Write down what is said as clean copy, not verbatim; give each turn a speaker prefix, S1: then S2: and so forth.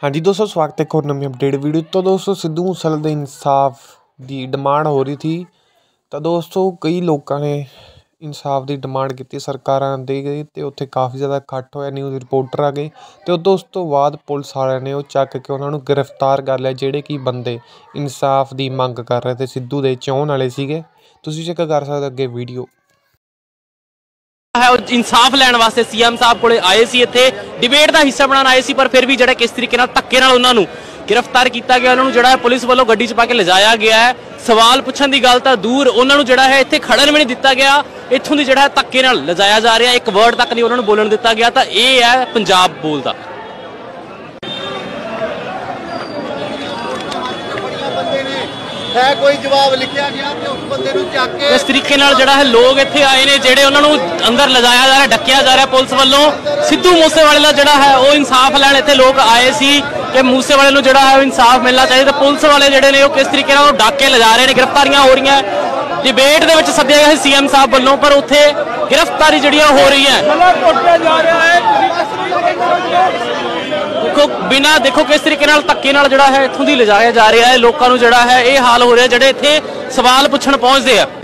S1: हाँ जी दोस्तों, स्वागत है एक और नवी अपडेट वीडियो। तो दोस्तों सिद्धू मूसेवाले ਦੇ इंसाफ की डिमांड हो रही थी। तो दोस्तों कई लोगों ने इंसाफ की डिमांड की, सरकारां दे गए तो उत्थे काफ़ी ज़्यादा इकट्ठ होया, न्यूज़ रिपोर्टर आ गए तो उस तो बाद पुलिस वालिਆਂ ने ਚੱਕ के उन्होंने गिरफ्तार कर लिया ਜਿਹੜੇ कि बंदे इंसाफ की मंग कर रहे थे, सिद्धू ਦੇ ਚਾਹੁਣ वाले ਸੀਗੇ। ਤੁਸੀਂ ਚੈੱਕ कर सकते ਅੱਗੇ वीडियो
S2: है इंसाफ लैण वास्ते सीएम साहब को आए सी, इत्थे डिबेट का हिस्सा बनाना आए सी, पर फिर भी जिहड़ा किस तरीके नाल धक्के नाल उन्हां नूं गिरफ्तार किया गया, उन्होंने जिहड़ा पुलिस वालों गड्डी च पा के लिजाया गया है। सवाल पुछण दी गल तां दूर, उन्होंने जिहड़ा है इत्थे खड़न भी नहीं दिता गया, इत्थों दी जिहड़ा धक्के नाल लिजाया जा रहा, एक वर्ड तक नहीं उन्होंने बोलण दिता गया। तां इह है पंजाब बोलदा
S3: है कोई जवाब लिखा गया तो उस बंदे नूं चक के
S2: इस तरीके नाल जिहड़ा है लोग इत्थे आए ने, जिहड़े उन्हां नूं अंदर लिजाया जा रहा, डकिया जा रहा पुलिस वालों। सिद्धू मूसेवाले दा जिहड़ा है वो इंसाफ लैण इत्थे लोग आए सी कि मूसेवाले नूं जिहड़ा है इंसाफ मिलना चाहिए। तो पुलिस वाले जिहड़े ने किस तरीके नाल डक के लिजा रहे ने, गिरफ्तारियां हो रही हैं। डिबेट दे विच सद्दिया गया सीएम साहब वालों, पर उत्थे गिरफ्तारी जिहड़ियां हो रही हैं। बिना देखो किस तरीके नाल धक्के नाल जिहड़ा है इत्थों दी लिजाया जा रहा है, लोगों नूं जिहड़ा है ये हाल हो रहा है, जिहड़े इत्थे सवाल पुछण पहुंचदे आ।